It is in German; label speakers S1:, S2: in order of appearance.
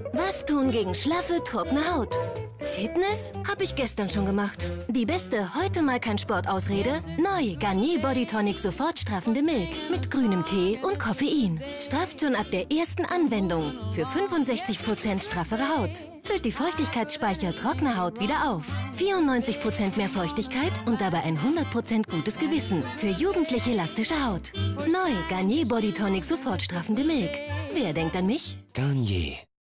S1: Was tun gegen schlaffe, trockene Haut? Fitness? Hab ich gestern schon gemacht. Die beste heute mal kein Sport-Ausrede? Neu Garnier Body Tonic sofort straffende Milch mit grünem Tee und Koffein. Strafft schon ab der ersten Anwendung für 65% straffere Haut. Füllt die Feuchtigkeitsspeicher trockener Haut wieder auf. 94% mehr Feuchtigkeit und dabei ein 100% gutes Gewissen für jugendliche elastische Haut. Neu Garnier Body Tonic sofort straffende Milch. Wer denkt an mich?
S2: Garnier.